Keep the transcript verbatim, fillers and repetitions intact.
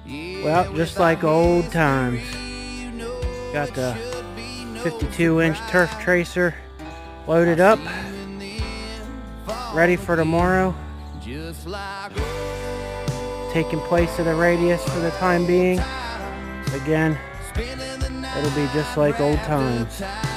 Well, just like old times. Got the fifty-two inch turf tracer loaded up, ready for tomorrow. Taking place of the radius for the time being. Again, it'll be just like old times.